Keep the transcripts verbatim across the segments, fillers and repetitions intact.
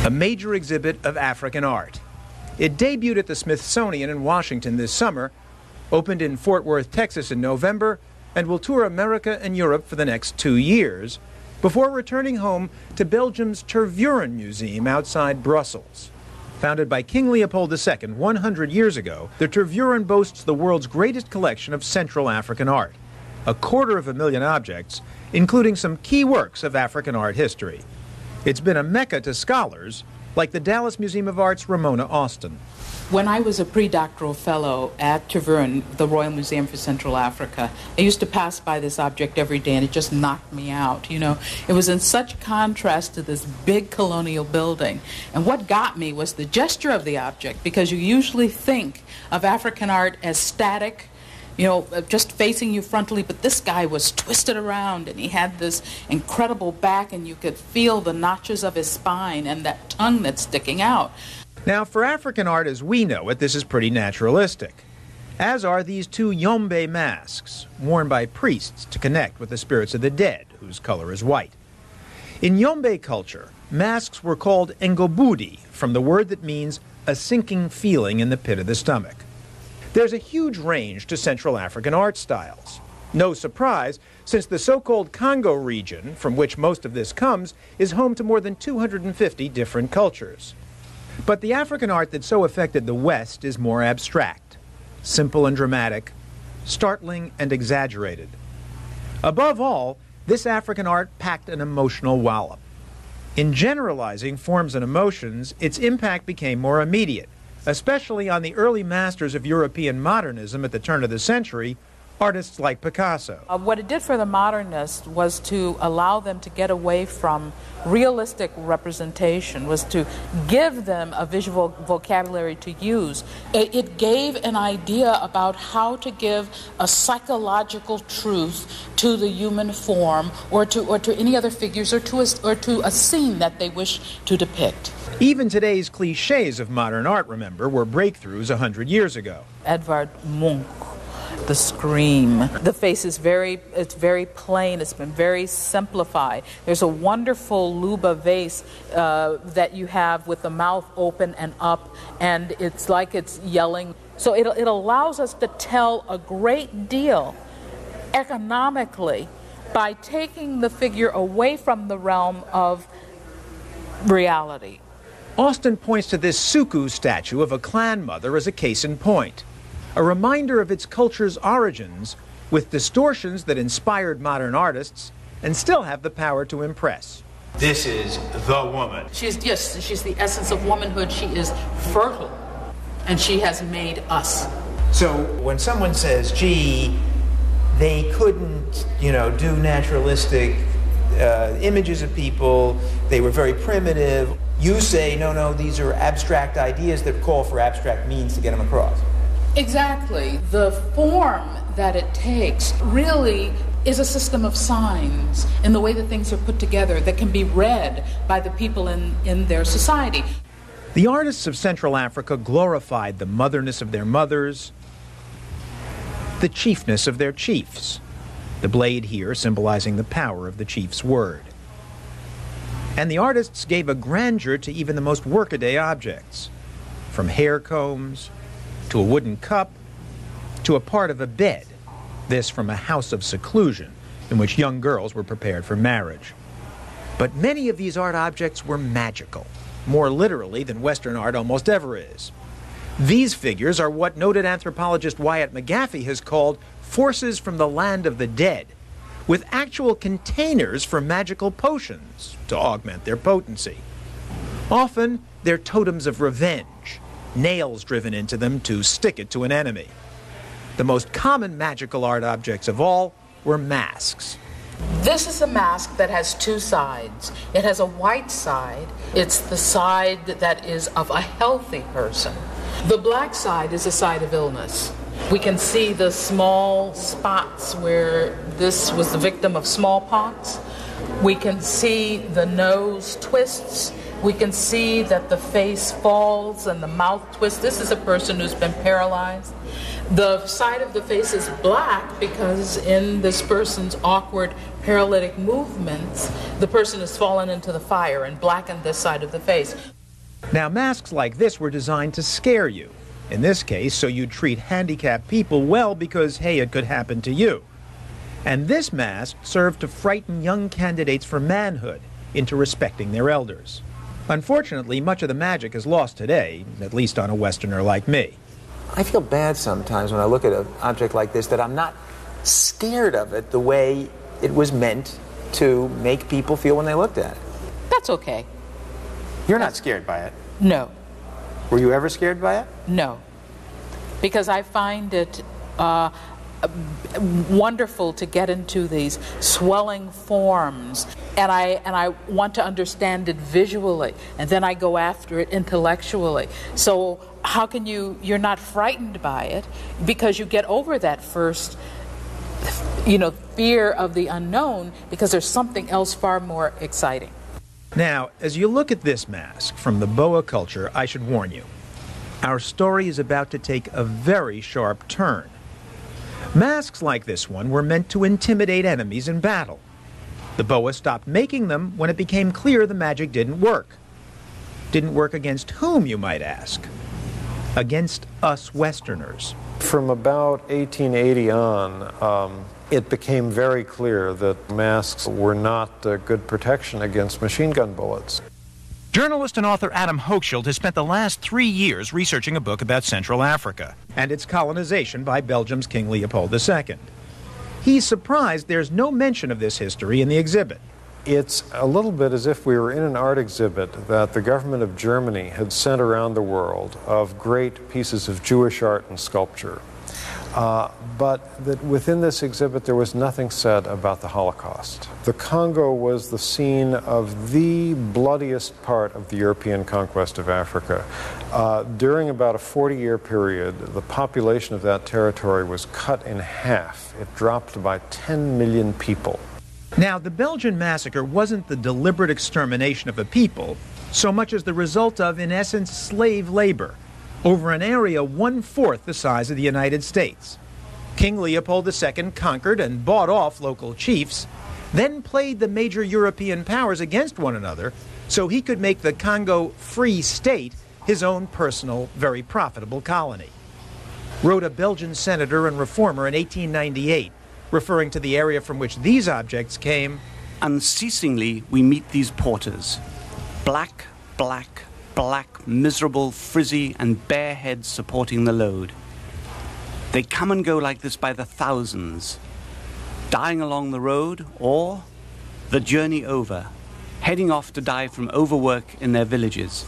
a major exhibit of African art. It debuted at the Smithsonian in Washington this summer, opened in Fort Worth, Texas in November, and will tour America and Europe for the next two years, before returning home to Belgium's Tervuren Museum outside Brussels. Founded by King Leopold the Second one hundred years ago, the Tervuren boasts the world's greatest collection of Central African art, a quarter of a million objects, including some key works of African art history. It's been a mecca to scholars, like the Dallas Museum of Art's Ramona Austin. When I was a pre-doctoral fellow at Tervuren, the Royal Museum for Central Africa, I used to pass by this object every day, and it just knocked me out. You know, it was in such contrast to this big colonial building. And what got me was the gesture of the object, because you usually think of African art as static, you know, just facing you frontally, but this guy was twisted around, and he had this incredible back, and you could feel the notches of his spine and that tongue that's sticking out. Now, for African art as we know it, this is pretty naturalistic, as are these two Yombe masks, worn by priests to connect with the spirits of the dead, whose color is white. In Yombe culture, masks were called ngobudi, from the word that means a sinking feeling in the pit of the stomach. There's a huge range to Central African art styles. No surprise, since the so-called Congo region, from which most of this comes, is home to more than two hundred fifty different cultures. But the African art that so affected the West is more abstract, simple and dramatic, startling and exaggerated. Above all, this African art packed an emotional wallop. In generalizing forms and emotions, its impact became more immediate, especially on the early masters of European modernism at the turn of the century, artists like Picasso. Uh, what it did for the modernists was to allow them to get away from realistic representation, was to give them a visual vocabulary to use. It, it gave an idea about how to give a psychological truth to the human form, or to, or to any other figures, or to, a, or to a scene that they wish to depict. Even today's cliches of modern art, remember, were breakthroughs a hundred years ago. Edvard Munch, the scream. The face is very, it's very plain. It's been very simplified. There's a wonderful Luba vase uh, that you have with the mouth open and up, and it's like it's yelling. So it, it allows us to tell a great deal economically by taking the figure away from the realm of reality. Austin points to this Suku statue of a clan mother as a case in point, a reminder of its culture's origins, with distortions that inspired modern artists and still have the power to impress. This is the woman. She's, yes, she's the essence of womanhood. She is fertile, and she has made us. So when someone says, gee, they couldn't, you know, do naturalistic uh, images of people, they were very primitive, you say, no, no, these are abstract ideas that call for abstract means to get them across. Exactly. The form that it takes really is a system of signs in the way that things are put together that can be read by the people in, in their society. The artists of Central Africa glorified the motherness of their mothers, the chiefness of their chiefs, the blade here symbolizing the power of the chief's word. And the artists gave a grandeur to even the most workaday objects, from hair combs to a wooden cup to a part of a bed, this from a house of seclusion in which young girls were prepared for marriage. But many of these art objects were magical, more literally than Western art almost ever is. These figures are what noted anthropologist Wyatt McGaffey has called forces from the land of the dead, with actual containers for magical potions to augment their potency. Often, they're totems of revenge, nails driven into them to stick it to an enemy. The most common magical art objects of all were masks. This is a mask that has two sides. It has a white side. It's the side that is of a healthy person. The black side is a side of illness. We can see the small spots where this was the victim of smallpox. We can see the nose twists. We can see that the face falls and the mouth twists. This is a person who's been paralyzed. The side of the face is black because in this person's awkward paralytic movements, the person has fallen into the fire and blackened this side of the face. Now, masks like this were designed to scare you. In this case, so you'd treat handicapped people well because, hey, it could happen to you. And this mask served to frighten young candidates for manhood into respecting their elders. Unfortunately, much of the magic is lost today, at least on a Westerner like me. I feel bad sometimes when I look at an object like this that I'm not scared of it the way it was meant to make people feel when they looked at it. That's okay. You're not scared by it? No. Were you ever scared by it? No. Because I find it uh, wonderful to get into these swelling forms, and I and I want to understand it visually, and then I go after it intellectually. So how can you, you're not frightened by it because you get over that first, you know, fear of the unknown, because there's something else far more exciting. Now, as you look at this mask from the boa culture, I should warn you, our story is about to take a very sharp turn. Masks like this one were meant to intimidate enemies in battle. The boa stopped making them when it became clear the magic didn't work. Didn't work against whom, you might ask? Against us Westerners. From about eighteen eighty on, um, it became very clear that masks were not uh, good protection against machine gun bullets. Journalist and author Adam Hochschild has spent the last three years researching a book about Central Africa and its colonization by Belgium's King Leopold the Second. He's surprised there's no mention of this history in the exhibit. It's a little bit as if we were in an art exhibit that the government of Germany had sent around the world of great pieces of Jewish art and sculpture. Uh, but that within this exhibit there was nothing said about the Holocaust. The Congo was the scene of the bloodiest part of the European conquest of Africa. Uh, during about a forty-year period, the population of that territory was cut in half. It dropped by ten million people. Now, the Belgian massacre wasn't the deliberate extermination of a people so much as the result of, in essence, slave labor over an area one-fourth the size of the United States. King Leopold the Second conquered and bought off local chiefs, then played the major European powers against one another so he could make the Congo Free State his own personal, very profitable colony. Wrote a Belgian senator and reformer in eighteen ninety-eight, referring to the area from which these objects came. Unceasingly we meet these porters, black, black, black, miserable, frizzy, and bare heads supporting the load. They come and go like this by the thousands, dying along the road or, the journey over, heading off to die from overwork in their villages.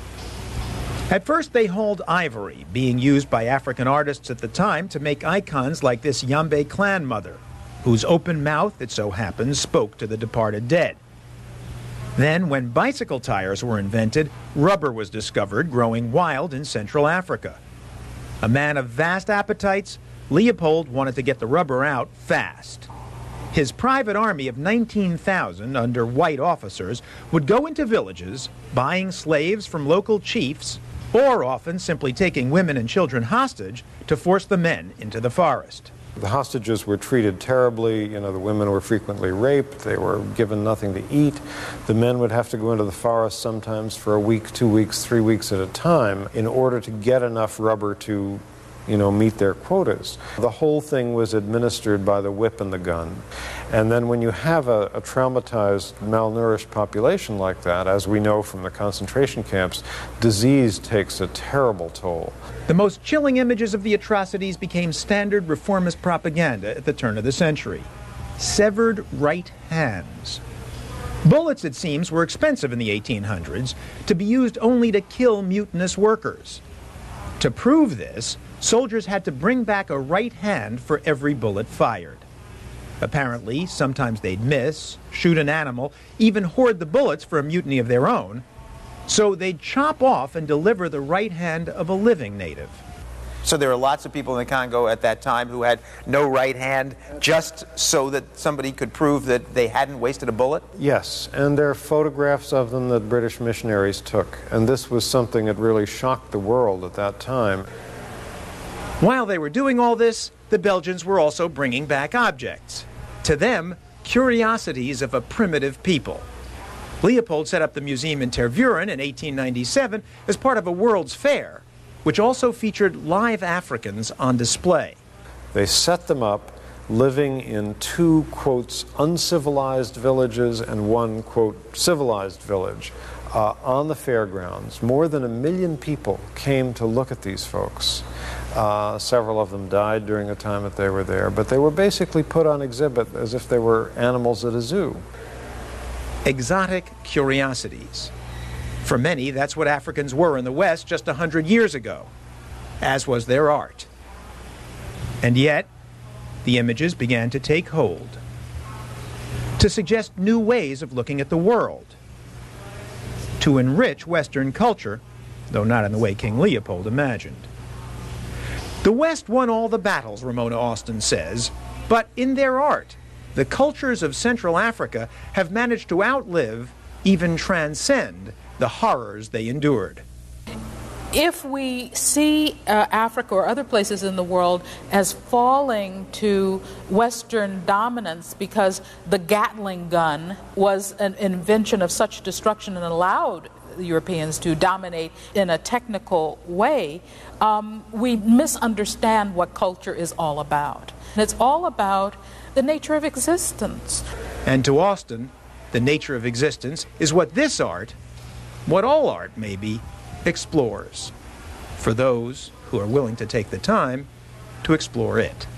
At first they hauled ivory, being used by African artists at the time to make icons like this Yambe clan mother, whose open mouth, it so happens, spoke to the departed dead. Then, when bicycle tires were invented, rubber was discovered growing wild in Central Africa. A man of vast appetites, Leopold wanted to get the rubber out fast. His private army of nineteen thousand under white officers would go into villages, buying slaves from local chiefs, or often simply taking women and children hostage to force the men into the forest. The hostages were treated terribly. You know, the women were frequently raped. They were given nothing to eat. The men would have to go into the forest sometimes for a week, two weeks, three weeks at a time in order to get enough rubber to, you know, meet their quotas. The whole thing was administered by the whip and the gun. And then when you have a, a traumatized, malnourished population like that, as we know from the concentration camps, disease takes a terrible toll. The most chilling images of the atrocities became standard reformist propaganda at the turn of the century. Severed right hands. Bullets, it seems, were expensive in the eighteen hundreds, to be used only to kill mutinous workers. To prove this, soldiers had to bring back a right hand for every bullet fired. Apparently, sometimes they'd miss, shoot an animal, even hoard the bullets for a mutiny of their own. So they'd chop off and deliver the right hand of a living native. So there were lots of people in the Congo at that time who had no right hand just so that somebody could prove that they hadn't wasted a bullet? Yes, and there are photographs of them that British missionaries took. And this was something that really shocked the world at that time. While they were doing all this, the Belgians were also bringing back objects. To them, curiosities of a primitive people. Leopold set up the museum in Tervuren in eighteen ninety-seven as part of a World's Fair, which also featured live Africans on display. They set them up living in two, quotes, uncivilized villages and one, quote, civilized village uh, on the fairgrounds. More than a million people came to look at these folks. Uh, several of them died during the time that they were there, but they were basically put on exhibit as if they were animals at a zoo. Exotic curiosities. For many, that's what Africans were in the West just a hundred years ago, as was their art. And yet, the images began to take hold, to suggest new ways of looking at the world, to enrich Western culture, though not in the way King Leopold imagined. The West won all the battles, Ramona Austin says, but in their art, the cultures of Central Africa have managed to outlive, even transcend, the horrors they endured. If we see uh, Africa or other places in the world as falling to Western dominance because the Gatling gun was an invention of such destruction and allowed the Europeans to dominate in a technical way, um, we misunderstand what culture is all about. And it's all about the nature of existence. And to Austin, the nature of existence is what this art, what all art may be, explores, for those who are willing to take the time to explore it.